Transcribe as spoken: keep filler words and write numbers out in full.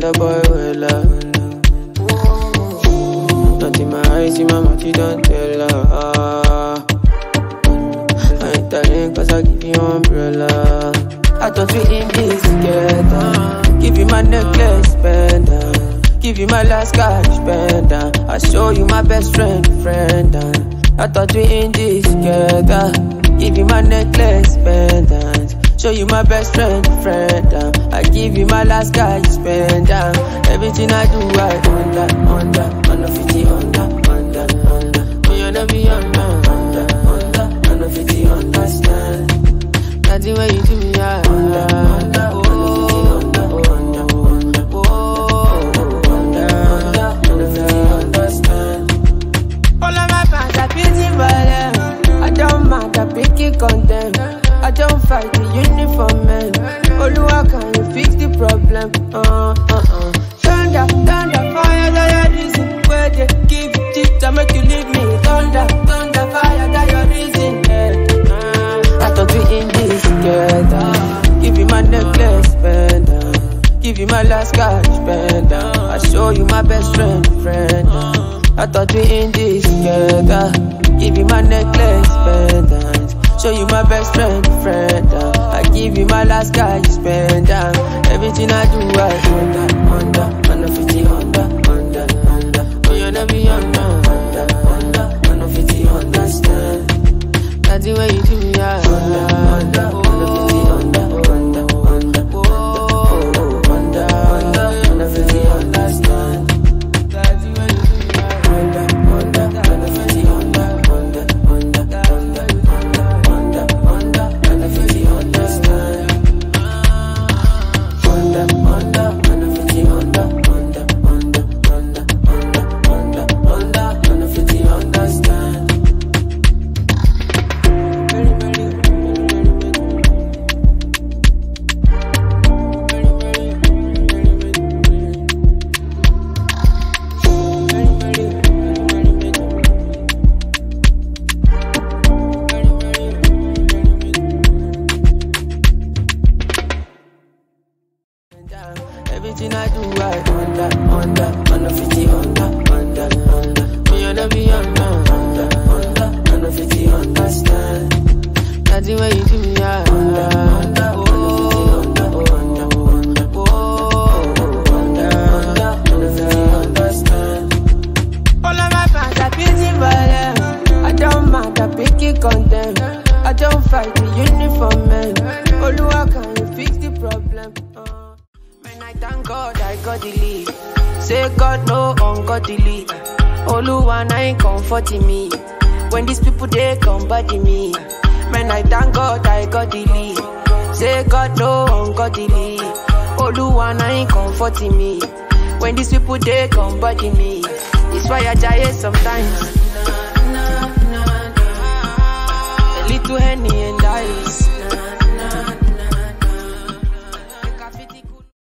a boy well up. Not in my eyes, in my mouth, you don't tell her. I ain't telling cause I give you umbrella. I thought we in this together. Give you my necklace, pendant. Give you my last cash, pendant. I show you my best friend, friend. I thought we in this together. Give you my necklace, pendant. Show you my best friend, friend. I give you my last cash, pendant. Everything I do, I under, under, under fifty, under, under, under. Me under be under, under, under, under fifty, understand. Nothing when you do me, I under, under, oh, under, under, under, oh, under, under, under fifty, understand. All of my fans are busy violent. I don't mind, I pick it, condemn. I don't fight the uniform man. Oluwa, can you fix the problem? Uh, uh, uh. Thunder, thunder, fire, that your reason. Where they give you tips, I make you leave me. Thunder, thunder, fire, that your reason. Yeah. Uh, I thought we in this together. Give you my necklace, pendant. Give you my last cash, pendant. I show you my best friend, friend. I thought we in this together. Give you my necklace, pendant. Show you my best friend, friend. I give you my last guy, you spend down. Everything I do, I under, under, under fifty, under, under, under. Oh, you never be under, under, under, under fifty, understand. Nothing when you do me, I under, under, under fifty, under, under, under, oh, under, under, under fifty, understand. Nothing when you do me, I under, under, under fifty, under, under, under, under. Everything I do, I under, under, under fifty, under, under, under. Me under be under, under, under, under fifty, understand. Nothing when you do me, I under, under, oh, under, under, under, oh, under, under, under fifty, understand. All of my fans are busy violent. I don't mind, I pick it, condemn. I don't fight the uniform man. Oluwa, can you fix the problem? Uh. I thank God I got the lead. Say God no ungodly. Oluwa na ain't comforting me. When these people they come body me. Man, I thank God I got the lead. Say God no ungodly. Oluwa na ain't comforting me. When these people they come body me. It's why I die sometimes. A little Henny and ice.